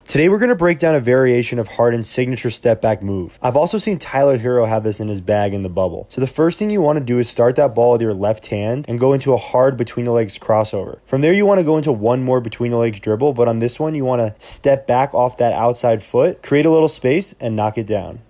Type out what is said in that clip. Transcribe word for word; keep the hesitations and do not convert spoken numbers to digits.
Today we're going to break down a variation of Harden's signature step back move. I've also seen Tyler Hero have this in his bag in the bubble. So the first thing you want to do is start that ball with your left hand and go into a hard between the legs crossover. From there you want to go into one more between the legs dribble, but on this one you want to step back off that outside foot, create a little space, and knock it down.